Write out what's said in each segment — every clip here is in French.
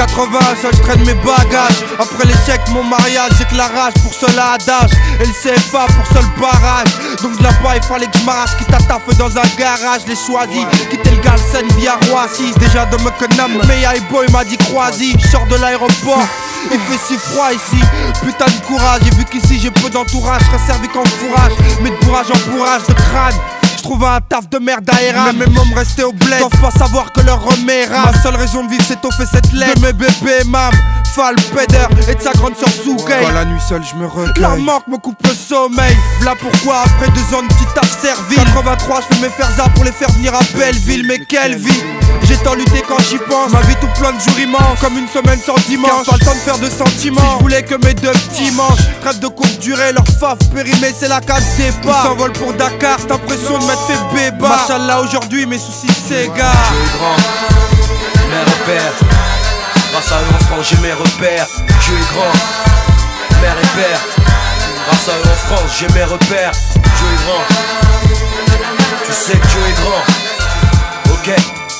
80, seul je traîne mes bagages. Après l'échec de mon mariage, j'ai que la rage pour seul adage. Et le CFA pour seul barrage. Donc de là-bas il fallait que je m'arrache. Quitte à taffer dans un garage, les choisis. Quitter le Galsen via Roissy. Déjà de Meckenham, mais boy m'a dit croisi. Je sors de l'aéroport, il fait si froid ici. Putain de courage, j'ai vu qu'ici j'ai peu d'entourage. Je serais servi qu'en fourrage, mais de bourrage en bourrage de crâne. Je trouve un taf de merde à mais mes mômes restaient au bled, doivent pas savoir que leur reméra. Ma seule raison de vivre c'est toffer cette lettre de mes bébés mam, Fall, Peder et de sa grande sœur Zoukei. Quand la nuit seule je me recueille, la manque me coupe le sommeil. Voilà pourquoi après 2 ans de petit taf servi 83 je fais mes ferzas pour les faire venir à Belleville. Mais quelle vie, j'ai tant lutté quand j'y pense. Ma vie tout plein de jours immenses, comme une semaine sans dimanche. Pas le temps de faire de sentiments, si je voulais que mes 2 petits manches. Trêve de courte durée, leur faf périmé c'est la case départ. Ils s'envolent pour Dakar, cette impression de m'être fait béba. Machallah aujourd'hui mes soucis s'égarent. Dieu est grand, mère et père. Grâce à eux en France j'ai mes repères. Dieu est grand, mère et père. Grâce à eux en France j'ai mes repères. Dieu est grand, tu sais que Dieu est grand. Ok,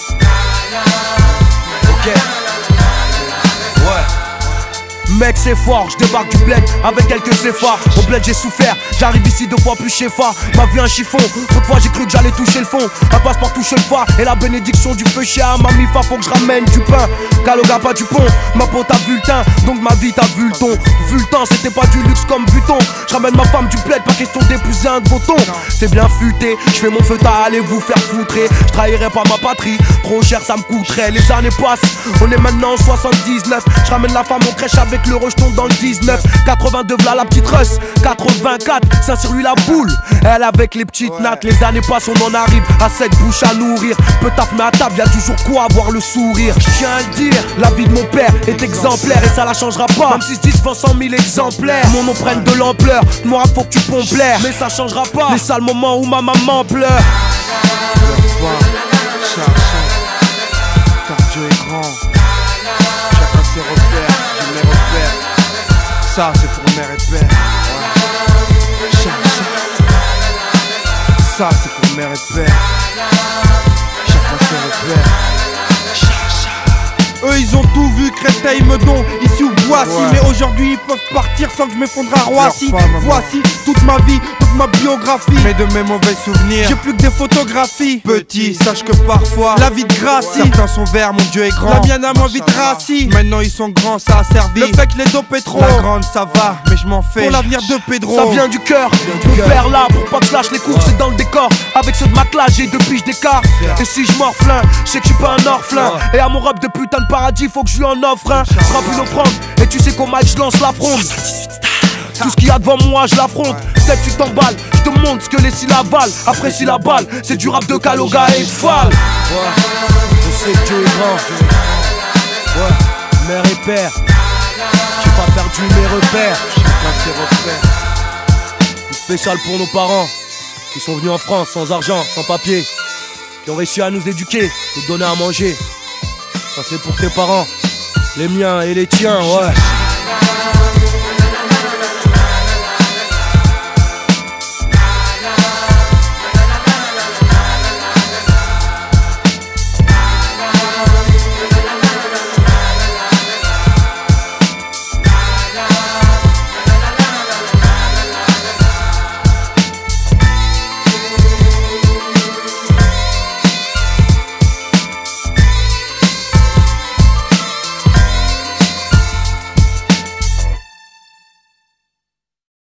ok, ouais. Mec c'est fort, je débarque du bled avec quelques efforts. Au bled j'ai souffert, j'arrive ici 2 fois plus chez Fa. Ma vie un chiffon, trop de fois j'ai cru que j'allais toucher le fond. Un passeport touche le Fa et la bénédiction du feu chez Mamie Fa. Faut que je ramène du pain, Kaloga pas du pont. Ma peau t'as vu le teint, donc ma vie t'as vu le ton. Vu le temps c'était pas du luxe comme Vuitton. Je ramène ma femme du bled, pas question d'épouser un de vos tons. C'est bien futé, je fais mon feu t'as allez vous faire foutrer. Je trahirai pas ma patrie, trop cher ça me coûterait. Les années passent, on est maintenant en 79. Je ramène la femme en crèche avec le rejeton dans le 19. 82 v'là la petite Russ, 84 ça sur lui la boule, elle avec les petites nattes. Les années passent, on en arrive à cette bouche à nourrir. Peu taf mais à table, y'a toujours quoi avoir le sourire. Je tiens à le dire, la vie de mon père est exemplaire et ça la changera pas. Même si ce disque vend 100 000 exemplaires, mon nom prenne de l'ampleur. Moi faut que tu pompes l'air, mais ça changera pas. Les sales moments où ma maman pleure. Dieu est grand, chacun ses repères, j'ai mes repères. Ça c'est pour mère et père. Ça c'est pour mère et père. Chacun ses repères. Eux ils ont tout vu, Créteil, Meudon, ici ou Boissy. Mais aujourd'hui ils peuvent partir sans que je m'effondre à Roissy. Voici toute ma vie, toute ma biographie, mais de mes mauvais souvenirs j'ai plus que des photographies. Petit, sache que parfois la vie de Gracie, certains sont verts, mon Dieu est grand. La mienne a moins vite rassis, maintenant ils sont grands, ça a servi. Le fait que les dopés trop, la grande ça va, mais je m'en fais pour l'avenir de Pedro. Ça vient du cœur, mon père là, pour pas que je lâche les cours, c'est dans le décor. Avec ceux de ma classe, j'ai 2 piges d'écart. Et si je morflin, je sais que je suis pas un orphelin. Et à mon rap de putain de paradis, faut que je lui en offre un. Ce sera plus une offrande, et tu sais qu'au mic je lance la fronde. Tout ce qu'il y a devant moi, je l'affronte. Peut-être tu t'emballes, je te montre ce que les syllabes valent. Après si la balle, c'est du rap de Kaloga et de Fall. Je sais que Dieu est grand. Ouais, mère et père. J'ai pas perdu mes repères. Chacun ses repères. Une spéciale pour nos parents qui sont venus en France sans argent, sans papier, qui ont réussi à nous éduquer, nous donner à manger. Ça c'est pour tes parents, les miens et les tiens, ouais.